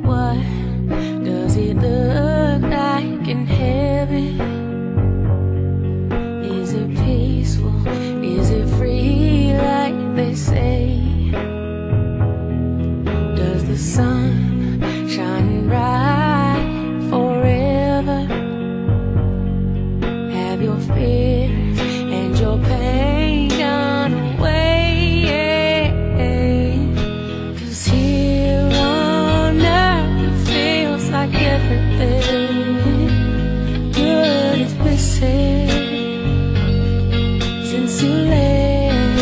What does it look like in heaven? Is it peaceful? Is it free like they say? Does the sun shine bright forever? Have your fears and your pain gone away? 'Cause here on earth it feels like everything good is missing since you left.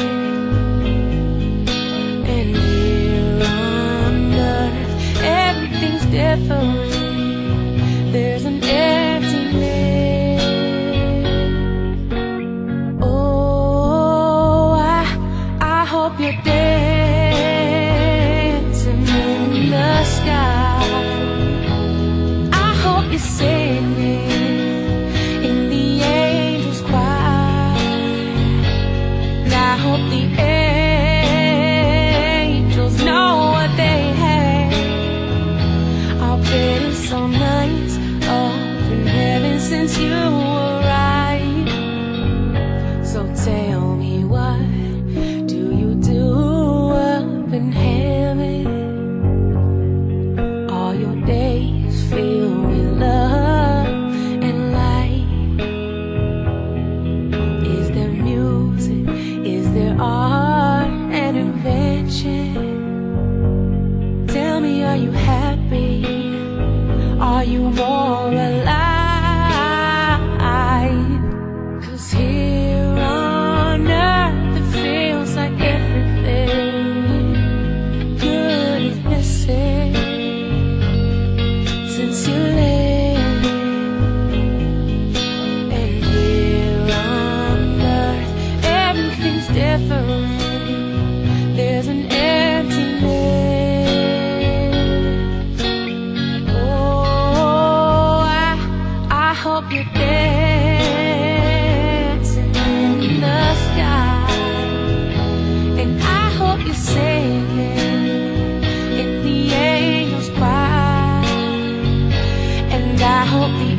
And here on earth everything's different. There's an emptiness. Oh, I hope you're dancing in the sky. I hope you're singing in the angels' choir. And I hope the angels know what they have. I'll bet it's so nice up in heaven since you arrived. So tell me, what do you do up in heaven? All your days filled with love and light. Is there music? Is there art and invention? Tell me, are you happy? Are you more alive? 'Cause here on earth it feels like everything good is missing since you left. And here on earth everything's different. There's an emptiness. Oh, I hope you're dancing in the sky. And I hope you're singing in the angels' choir. And I hope the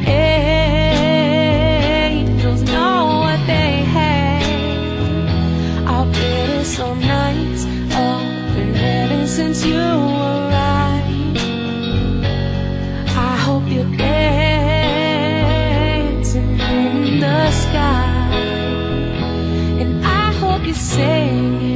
angels know what they have. I'll bet it's so nice up in heaven since you arrived. I hope you're dancing in the sky. And I hope you're singing